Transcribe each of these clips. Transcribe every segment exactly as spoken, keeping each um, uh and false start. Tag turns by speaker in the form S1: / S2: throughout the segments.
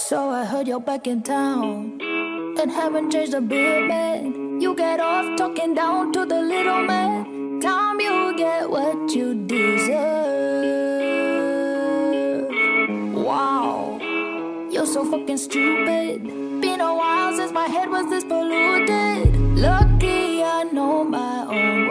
S1: So I heard you're back in town and haven't changed a bit, man. You get off talking down to the little man. Time you get what you deserve. Wow, you're so fucking stupid. Been a while since my head was this polluted. Lucky I know my own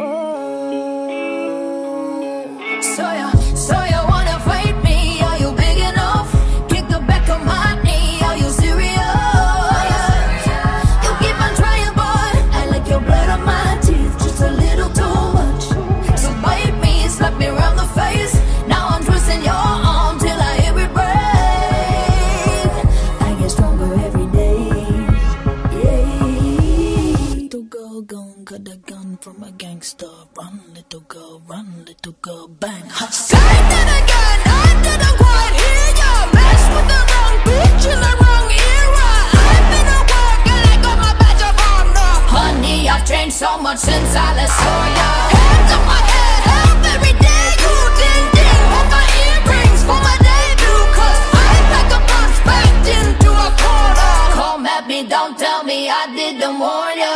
S1: worth. So you, so you wanna fight me? Are you big enough? Kick the back of my knee. Are you serious? You keep on trying, boy. I like your blood on my teeth, just a little too much. So bite me, slap me around the face. Now I'm twisting your arm till I hear it break. I get stronger every day. Yeah. Little girl gone, got a gun from a gangster. Run, little girl, run, little girl, bang. Say that again, I didn't quite hear ya. Mess with the wrong bitch in the wrong era. I've been at work and I got my badge of honor. Honey, I've changed so much since I last saw ya. Hands on my head, help every day. You ding ding, hold my earrings for my debut. Cause I pack a punch backed into a corner. Come at me, don't tell me I didn't warn ya.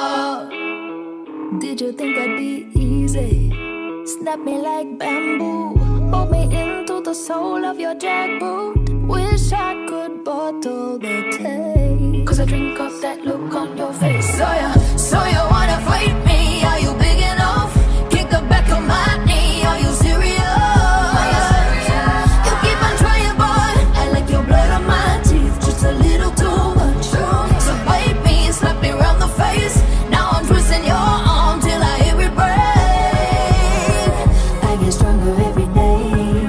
S1: Did you think I'd be easy? Snap me like bamboo, hold me into the sole of your jackboot. Wish I could bottle the taste, cause I drink up that look on your face. So you, so you wanna fight me? Are you big enough? Kick the back of my knee. Are you serious? You keep on trying, boy. I like your blood on my teeth, just a little too much. So bite me, slap me around the face. Now I'm twisting your arm till I hear it break. I get stronger every day.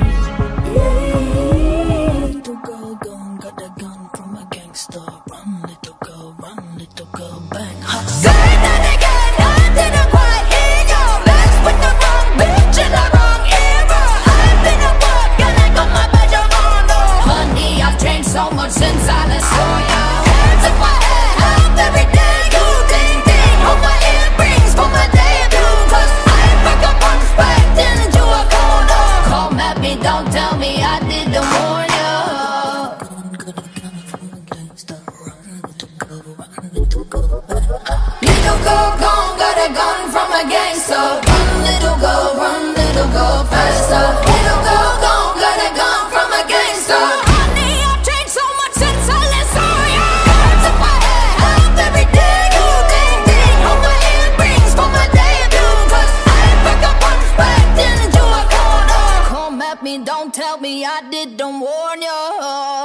S1: Yeah. Little girl gone, got a gun from a gangster. Run, little girl, run, little girl, bang. Say that again, I didn't quite hear you. Mess with the wrong bitch in the wrong era. I've been at work and I got my badge of honor. Honey, I've changed so much since I last saw ya. Hands in my head, help every day. You ding ding, hold my earrings for my debut. Cause I pack a punch backed into a corner. Come at me, don't tell me I didn't warn ya. Little girl gone, got a gun from a gangster. Run, little girl, run, little girl, faster. Little girl gone, got a gun from a gangster. Honey, I've changed so much since I last saw ya. Hands in my head, help every day. You ding ding, hold my earrings for my debut. Cause I pack a punch backed into a corner. Come at me, don't tell me I didn't warn ya.